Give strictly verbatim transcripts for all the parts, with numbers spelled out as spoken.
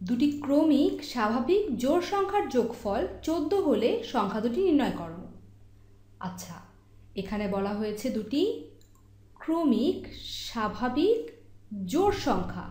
দুটি ক্রমিক স্বাভাবিক জোড় সংখ্যার যোগফল চোদ্দ হলে সংখ্যা দুটি নির্ণয় করো। আচ্ছা, এখানে বলা হয়েছে দুটি ক্রমিক স্বাভাবিক জোড় সংখ্যা।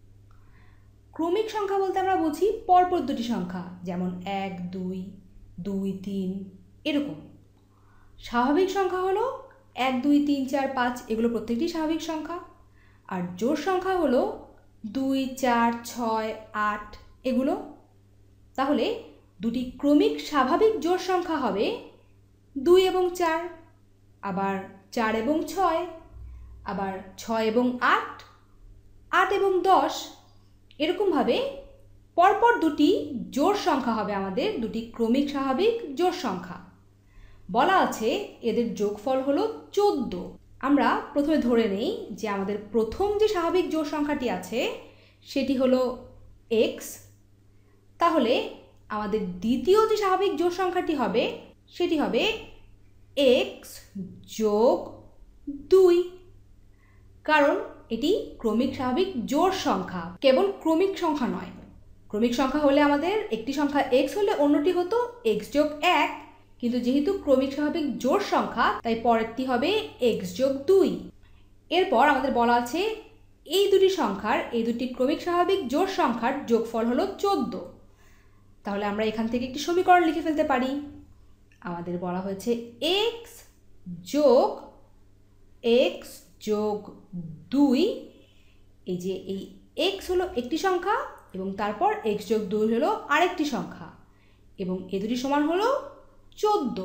ক্রমিক সংখ্যা বলতে আমরা বুঝি পরপর দুটি সংখ্যা, যেমন এক দুই দুই তিন এরকম। স্বাভাবিক সংখ্যা হলো এক দুই তিন চার পাঁচ, এগুলো প্রত্যেকটি স্বাভাবিক সংখ্যা। আর জোড় সংখ্যা হলো দুই চার ছয় আট এগুলো। তাহলে দুটি ক্রমিক স্বাভাবিক জোড় সংখ্যা হবে দুই এবং চার, আবার চার এবং ছয়, আবার ছয় এবং আট, আট এবং দশ। এরকমভাবে পরপর দুটি জোড় সংখ্যা হবে আমাদের দুটি ক্রমিক স্বাভাবিক জোড় সংখ্যা। বলা আছে এদের যোগফল হলো চোদ্দ। আমরা প্রথমে ধরে নেই যে আমাদের প্রথম যে স্বাভাবিক জোড় সংখ্যাটি আছে সেটি হলো এক্স। তাহলে আমাদের দ্বিতীয় যে স্বাভাবিক জোড় সংখ্যাটি হবে সেটি হবে এক্স যোগ দুই, কারণ এটি ক্রমিক স্বাভাবিক জোড় সংখ্যা, কেবল ক্রমিক সংখ্যা নয়। ক্রমিক সংখ্যা হলে আমাদের একটি সংখ্যা এক্স হলে অন্যটি হতো এক্স যোগ এক, কিন্তু যেহেতু ক্রমিক স্বাভাবিক জোড় সংখ্যা তাই পরেরটি হবে এক্স যোগ দুই। এরপর আমাদের বলা আছে এই দুটি সংখ্যার এই দুটি ক্রমিক স্বাভাবিক জোড় সংখ্যার যোগফল হলো চোদ্দ। তাহলে আমরা এখান থেকে একটি সমীকরণ লিখে ফেলতে পারি। আমাদের বলা হয়েছে এক্স যোগ এক্স যোগ দুই, এই যে এই এক্স হলো একটি সংখ্যা এবং তারপর এক্স যোগ দুই হলো আরেকটি সংখ্যা, এবং এ দুটি সমান হলো চোদ্দ।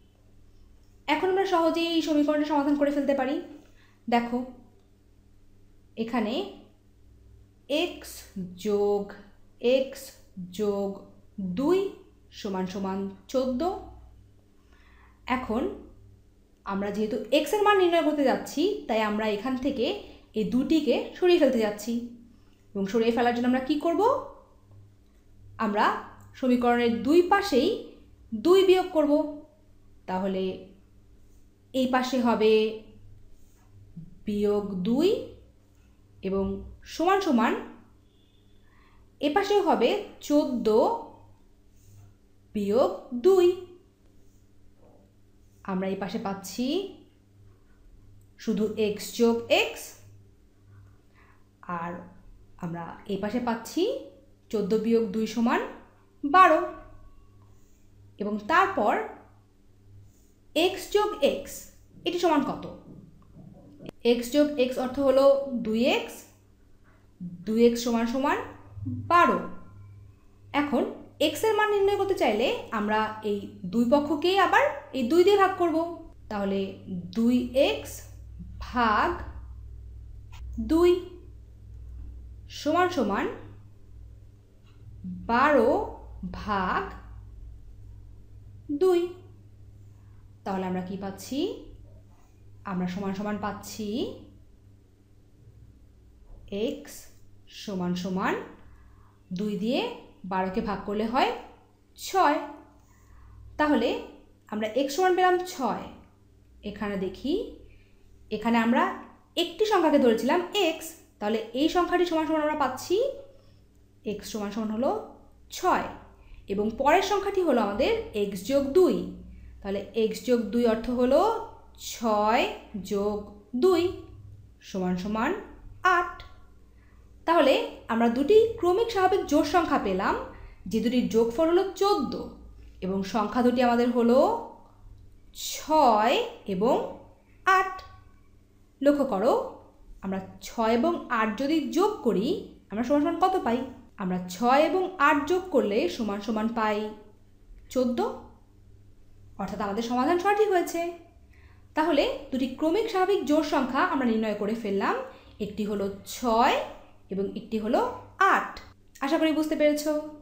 এখন আমরা সহজেই এই সমীকরণটা সমাধান করে ফেলতে পারি। দেখো, এখানে এক্স যোগ এক্স যোগ দুই সমান সমান চোদ্দ। এখন আমরা যেহেতু এক্স এর মান নির্ণয় করতে যাচ্ছি তাই আমরা এখান থেকে এই দুটিকে সরিয়ে ফেলতে যাচ্ছি, এবং সরিয়ে ফেলার জন্য আমরা কি করব? আমরা সমীকরণের দুই পাশেই দুই বিয়োগ করব। তাহলে এই পাশে হবে বিয়োগ দুই এবং সমান সমান এ পাশেও হবে চোদ্দ বিয়োগ দুই। আমরা এই পাশে পাচ্ছি শুধু এক্স যোগ এক্স, আর আমরা এই পাশে পাচ্ছি চোদ্দ বিয়োগ দুই সমান বারো, এবং তারপর এক্স যোগ এক্স এটি সমান কত? এক্স যোগ এক্স অর্থ হলো দুই এক্স, দুই এক্স সমান সমান বারো। এখন এক্স এর মান নির্ণয় করতে চাইলে আমরা এই দুই পক্ষকেই আবার এই দুই দিয়ে ভাগ করব। তাহলে দুই এক্স ভাগ দুই সমান সমান বারো ভাগ দুই। তাহলে আমরা কি পাচ্ছি? আমরা সমান সমান পাচ্ছি এক্স সমান সমান দুই দিয়ে বারোকে ভাগ করলে হয় ছয়। তাহলে আমরা এক্স সমান পেলাম ছয়। এখানে দেখি, এখানে আমরা একটি সংখ্যাকে ধরেছিলাম এক্স, তাহলে এই সংখ্যাটি সমান সমান আমরা পাচ্ছি এক্স সমান সমান হলো ছয়, এবং পরের সংখ্যাটি হলো আমাদের এক্স যোগ দুই। তাহলে এক্স যোগ দুই অর্থ হলো ছয় যোগ দুই সমান সমান আট। তাহলে আমরা দুটি ক্রমিক স্বাভাবিক জোড় সংখ্যা পেলাম, যে দুটির যোগফল হলো চোদ্দ, এবং সংখ্যা দুটি আমাদের হলো ছয় এবং আট। লক্ষ্য করো, আমরা ছয় এবং আট যদি যোগ করি আমরা সমান সমান কত পাই? আমরা ছয় এবং আট যোগ করলে সমান সমান পাই চোদ্দ, অর্থাৎ আমাদের সমাধান সঠিক হয়েছে। তাহলে দুটি ক্রমিক স্বাভাবিক জোড় সংখ্যা আমরা নির্ণয় করে ফেললাম, একটি হলো ছয় এবং একটি হলো আট। আশা করি বুঝতে পেরেছো।